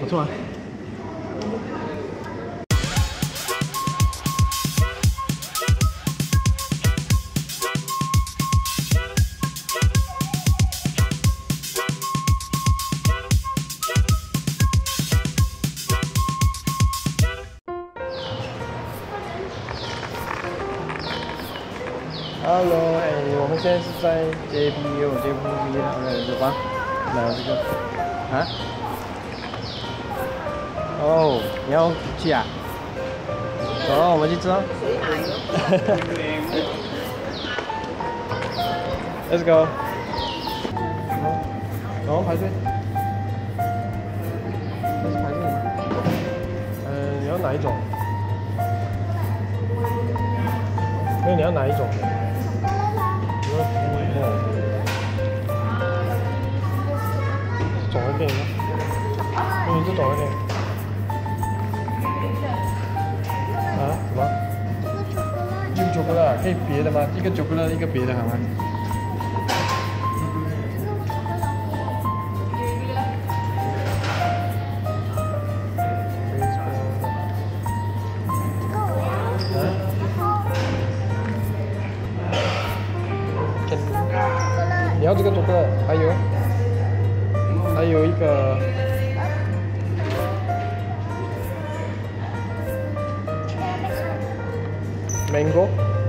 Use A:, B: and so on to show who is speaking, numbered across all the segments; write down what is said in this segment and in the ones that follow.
A: 不错啊。Hello， 哎，我们现在是在 JB 有吧？哪有这个？啊？哦，你要去啊？走，我们去吃哦。Let's go。然后排队。这是排队吗？你要哪一种？因为你要哪一种？总一点吗？你是总一点。啊？什么？一个巧克力可以别的吗？一个巧克力，一个别的好吗？你要这个巧克力，还有一个mango。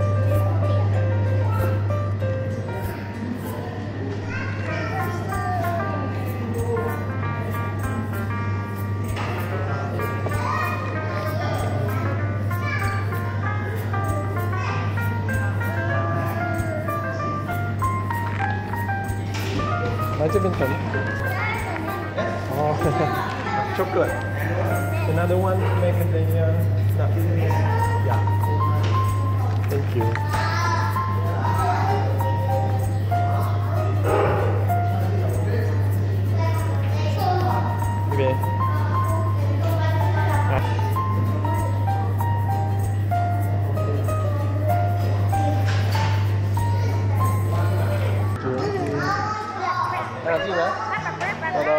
A: 来这边等。哦，chocolate。Another one macadamia nut. Yeah. Thank you. 这边。来。进来，哒哒，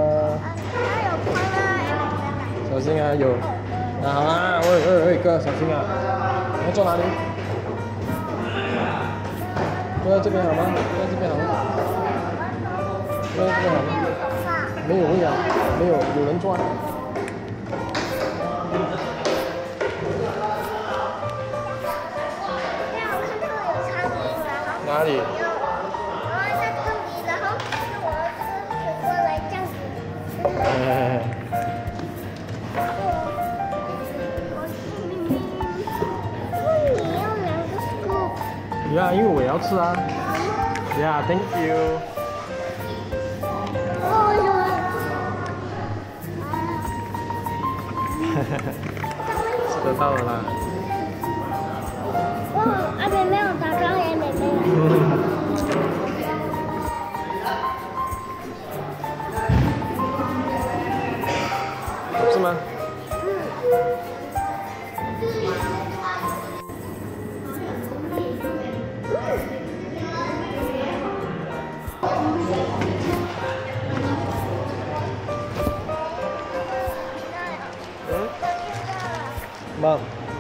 A: 小心啊，有，好啊，喂，哥，小心啊，你要坐哪里？坐在这边好吗？坐在这边好吗？坐在这边好吗？没有位啊，没有，有人坐啊。哪里？呀，因为我也要吃啊。呀 ，Thank you。吃得到了啦。
B: 阿妹没有打高也妹妹。
A: 是吗？妈。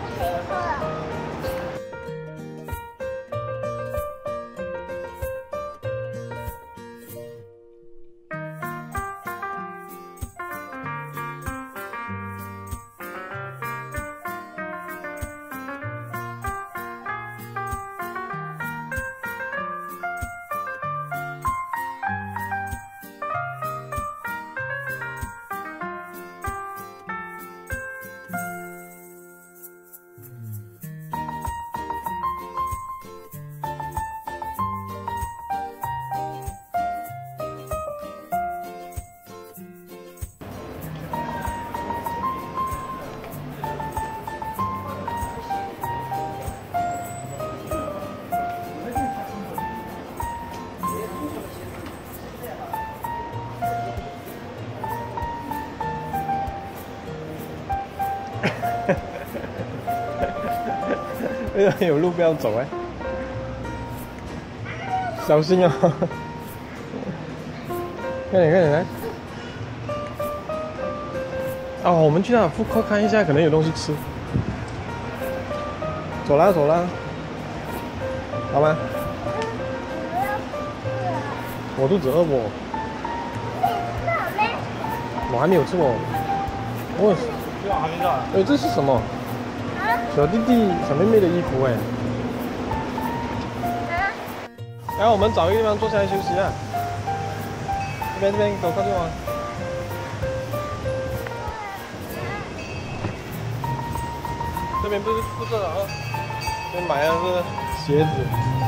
A: 有路不要走哎，小心啊！快点来！ 哦，我们去那富客看一下，可能有东西吃。走啦走啦，好吗？我肚子饿不？我还没有吃哦。我，哎，这是什么？小弟弟、小妹妹的衣服哎。然后我们找一个地方坐下来休息啊。这边，走靠近我。这边不是了啊，这边买的是鞋子。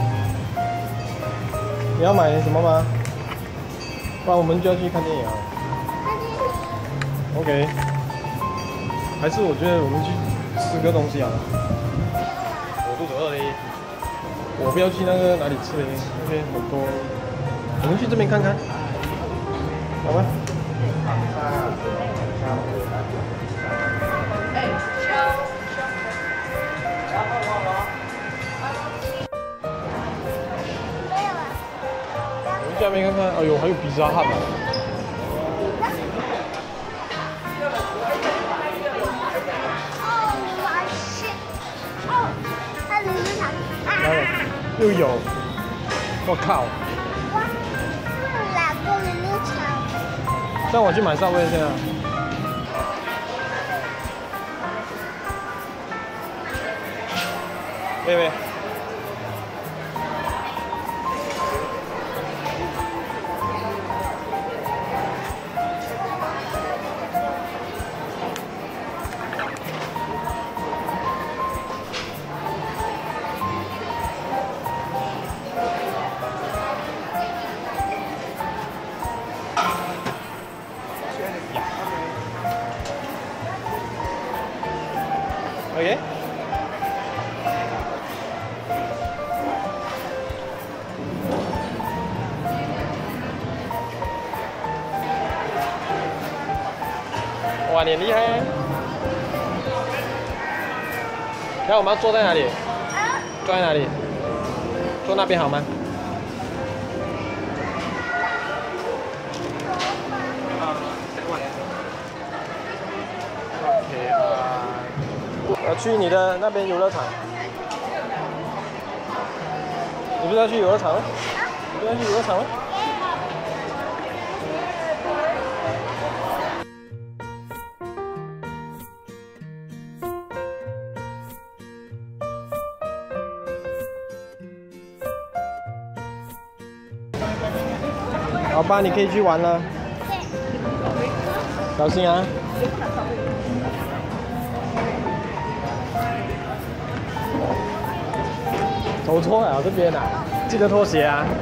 A: 你要买什么吗？不然我们就要去看电影啊。OK。还是我觉得我们去吃个东西啊。我肚子饿嘞。我不要去那个哪里吃嘞，那边很多。我们去这边看看，好吗？我们下面看看，哎呦，还有比萨汉堡。又有，我靠！
B: 哇，哪个游乐场？
A: 让我去买上位先啊！妹妹。OK。哇，你很厉害！然后我们要坐在哪里？坐在哪里？坐那边好吗？去你的那边游乐场。你不是要去游乐场吗？你不是要去游乐场吗？好吧，你可以去玩了。小心啊！走错了这边啊，记得脱鞋啊。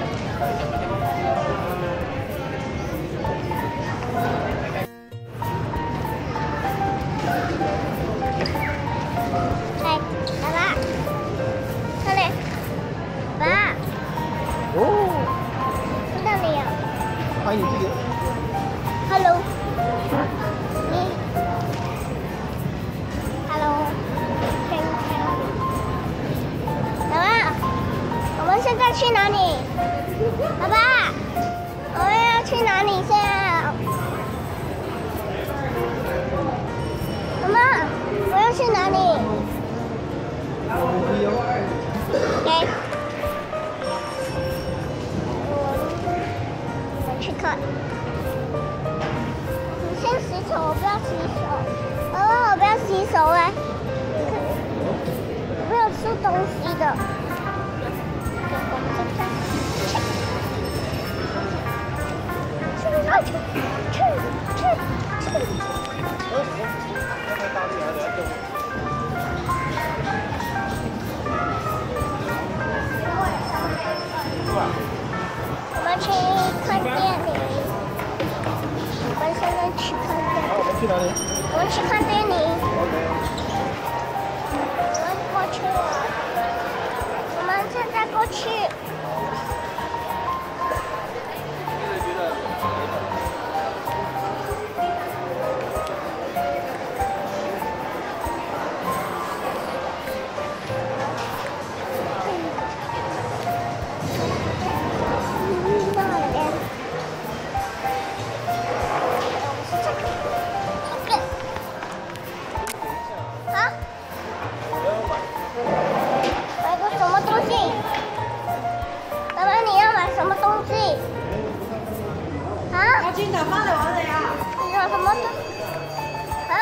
B: 哎，爸爸，这里，爸。
A: 哦。
B: 去哪里呀？
A: 拍你自己。
B: Hello。你。Hello。爸爸，我们现在去哪里？爸爸，我们要去哪里现在？妈妈，我要去哪里？给。我去看。你先洗手，我不要洗手。爸爸，我不要洗手哎。我没有吃东西的。我们去看电影。我们现在去看电影。
A: 我们去哪里？
B: 我们去看电影。我们过去了。我们现在过去。
C: 金的放在往哪呀？
B: 你说什么的？啊？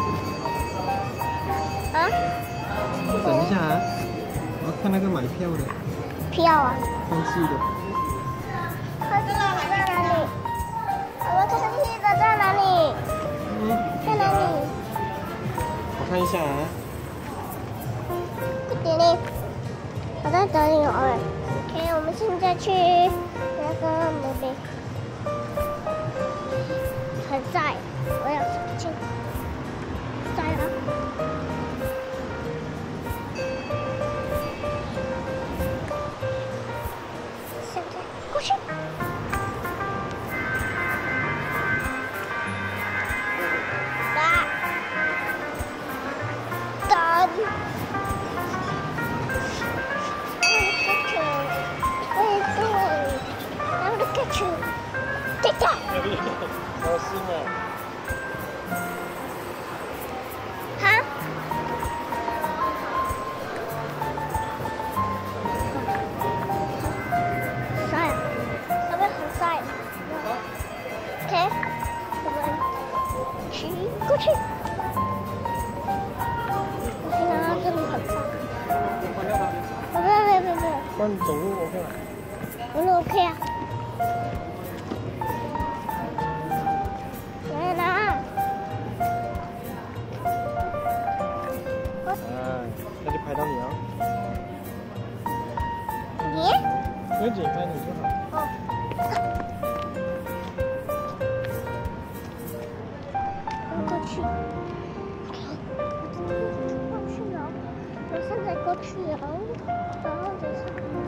B: 啊？
A: 等一下啊，我要看那个买票的，
B: 票啊？
A: 看戏的。
B: 看戏的在哪里？我们看戏的在哪里？在哪里？
A: 我看一下啊。
B: 快点嘞！我在等你哦。OK， 我们现在去那个那边。很晒，我要出去。晒了。现在过去。打。对的。
A: 好心啊！
B: 哈？晒啊！那边很晒。OK， 我们去过去。我听到这里很晒。不，
A: 那你走路 OK 吗？
B: 我路 OK 啊。来拿。
A: 那就拍到你啊。
B: 你？
A: 不用紧，拍你就好。
B: 哦。过去。我去哪？我现在过去啊，然后等下。